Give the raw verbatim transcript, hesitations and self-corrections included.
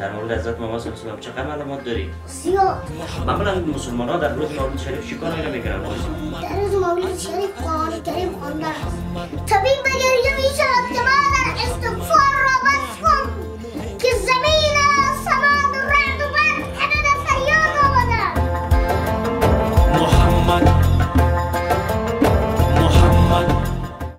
در مورد حضرت محمد صلی الله علیه و آله چقدر معلومات داری؟ زیاد. معمولا مسلمان ها در روز مولد شریف چیکار اینا میکنن؟ در روز مولد شریف قرآن کریم خواندن. طبیب بگریه میشود که من در استغفار